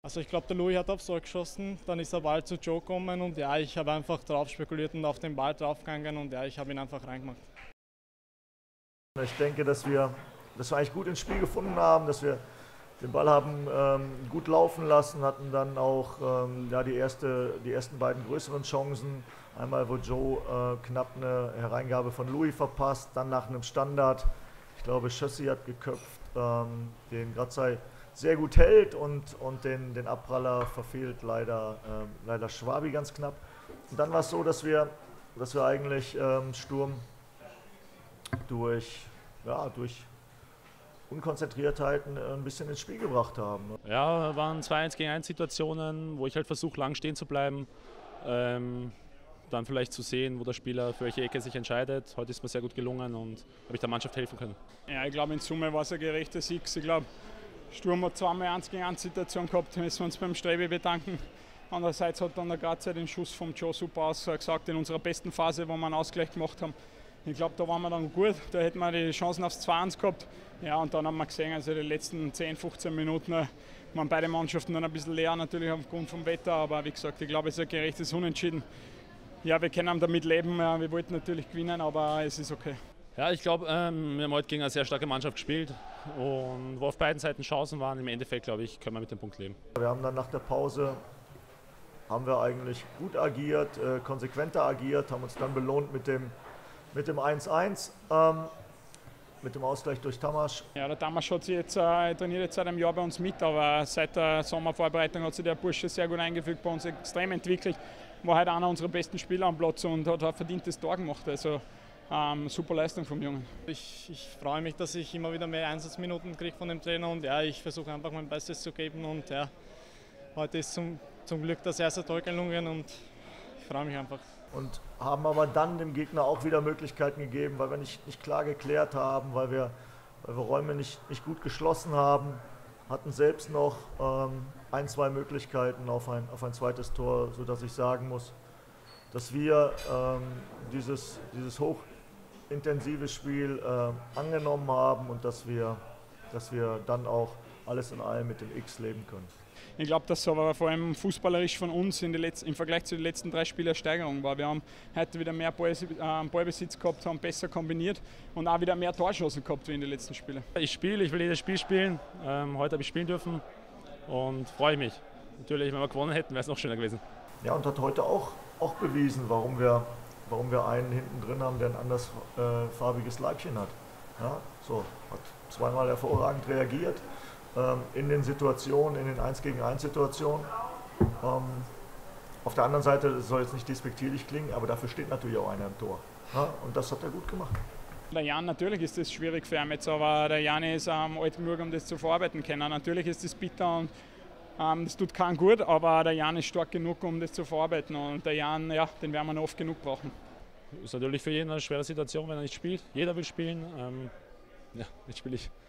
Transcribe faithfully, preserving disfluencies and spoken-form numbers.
Also ich glaube, der Louis hat aufs Tor geschossen, dann ist der Ball zu Joe gekommen und ja, ich habe einfach drauf spekuliert und auf den Ball draufgegangen und ja, ich habe ihn einfach reingemacht. Ich denke, dass wir, dass wir eigentlich gut ins Spiel gefunden haben, dass wir den Ball haben ähm, gut laufen lassen, hatten dann auch ähm, ja, die, erste, die ersten beiden größeren Chancen. Einmal, wo Joe äh, knapp eine Hereingabe von Louis verpasst, dann nach einem Standard. Ich glaube, Schössi hat geköpft, ähm, den Grazai sehr gut hält und, und den, den Abpraller verfehlt leider, ähm, leider Schwabi ganz knapp. Und dann war es so, dass wir, dass wir eigentlich ähm, Sturm durch, ja, durch Unkonzentriertheiten ein bisschen ins Spiel gebracht haben. Ja, waren zwei eins gegen eins Situationen, wo ich halt versuche, lang stehen zu bleiben. Ähm, dann vielleicht zu sehen, wo der Spieler für welche Ecke sich entscheidet. Heute ist mir sehr gut gelungen und habe ich der Mannschaft helfen können. Ja, ich glaube, in Summe war es ein gerechter Sieg. Ich glaube, Sturm hat zweimal eins gegen eins Situation gehabt, da müssen wir uns beim Strebi bedanken. Andererseits hat dann der Grazai den Schuss vom Joe super ausgesagt in unserer besten Phase, wo wir einen Ausgleich gemacht haben. Ich glaube, da waren wir dann gut, da hätten wir die Chancen aufs zwei eins gehabt. Ja, und dann haben wir gesehen, also die letzten zehn, fünfzehn Minuten waren beide Mannschaften dann ein bisschen leer, natürlich aufgrund vom Wetter. Aber wie gesagt, ich glaube, es ist ein gerechtes Unentschieden. Ja, wir können damit leben, wir wollten natürlich gewinnen, aber es ist okay. Ja, ich glaube, ähm, wir haben heute gegen eine sehr starke Mannschaft gespielt und wo auf beiden Seiten Chancen waren, im Endeffekt, glaube ich, können wir mit dem Punkt leben. Wir haben dann nach der Pause haben wir eigentlich gut agiert, äh, konsequenter agiert, haben uns dann belohnt mit dem, mit dem eins eins, ähm, mit dem Ausgleich durch Tamas. Ja, der Tamas hat sich jetzt, äh, trainiert jetzt seit einem Jahr bei uns mit, aber seit der Sommervorbereitung hat sich der Bursche sehr gut eingefügt, bei uns extrem entwickelt. War halt einer unserer besten Spieler am Platz und hat ein verdientes Tor gemacht. Also ähm, super Leistung vom Jungen. Ich, ich freue mich, dass ich immer wieder mehr Einsatzminuten kriege von dem Trainer und ja, ich versuche einfach mein Bestes zu geben und ja, heute ist zum, zum Glück das erste Tor gelungen und ich freue mich einfach. Und haben aber dann dem Gegner auch wieder Möglichkeiten gegeben, weil wir nicht, nicht klar geklärt haben, weil wir, weil wir Räume nicht, nicht gut geschlossen haben, hatten selbst noch ähm, ein, zwei Möglichkeiten auf ein, auf ein zweites Tor, sodass ich sagen muss, dass wir ähm, dieses, dieses hochintensive Spiel äh, angenommen haben und dass wir, dass wir dann auch alles in allem mit dem X leben können. Ich glaube, dass es aber vor allem fußballerisch von uns in die Letz-, im Vergleich zu den letzten drei Spielen eine Steigerung war. Wir haben heute wieder mehr Ball, äh, Ballbesitz gehabt, haben besser kombiniert und auch wieder mehr Torschancen gehabt wie in den letzten Spielen. Ich spiele, ich will jedes Spiel spielen. Ähm, heute habe ich spielen dürfen und freue mich. Natürlich, wenn wir gewonnen hätten, wäre es noch schöner gewesen. Ja, und hat heute auch, auch bewiesen, warum wir, warum wir einen hinten drin haben, der ein andersfarbiges Leibchen hat. Ja, so, hat zweimal hervorragend reagiert. In den Situationen, in den eins gegen eins Situationen. Ähm, auf der anderen Seite, das soll jetzt nicht despektierlich klingen, aber dafür steht natürlich auch einer im Tor. Ja, und das hat er gut gemacht. Der Jan, natürlich ist das schwierig für ihn jetzt, aber der Jan ist ähm, alt genug, um das zu verarbeiten können. Natürlich ist das bitter und ähm, das tut keinen gut, aber der Jan ist stark genug, um das zu verarbeiten. Und der Jan, ja, den werden wir noch oft genug brauchen. Ist natürlich für jeden eine schwere Situation, wenn er nicht spielt. Jeder will spielen. Ähm, ja, jetzt spiele ich.